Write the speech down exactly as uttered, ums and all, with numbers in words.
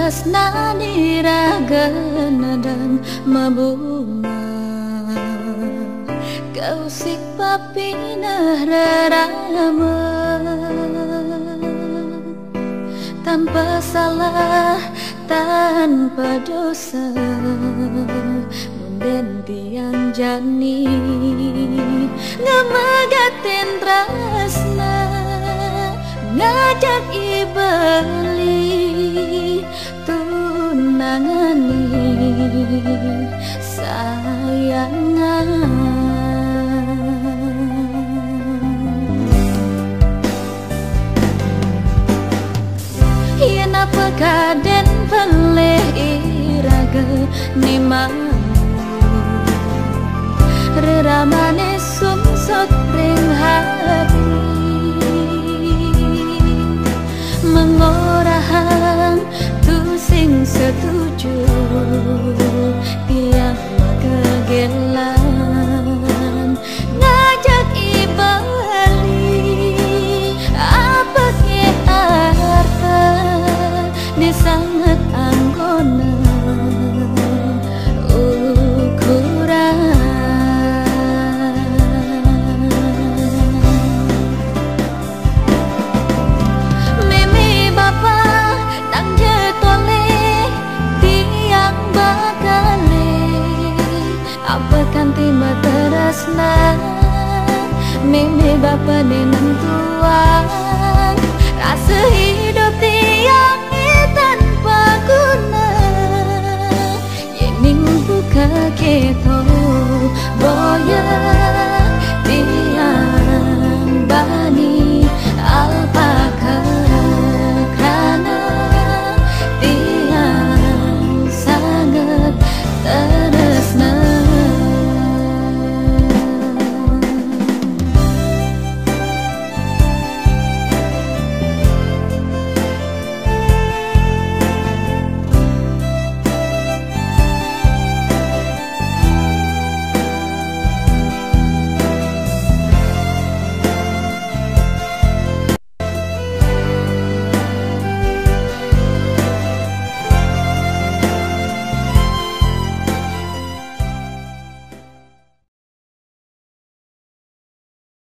tresnani ragana dan mabunga kausik papinah rarama tanpa salah tanpa dosa munden tiang jani ngamagaten tresna ngajak ibeli tunangani sayangan yen apa kaden peleh iraga nimang reramane sumsot ring hati mengorahang tu sing setuju tiang kegelan ngajak ibali apa ke arta ni sangat anggona Timba terasna meme bapa nenang tuang rasa hidup tiang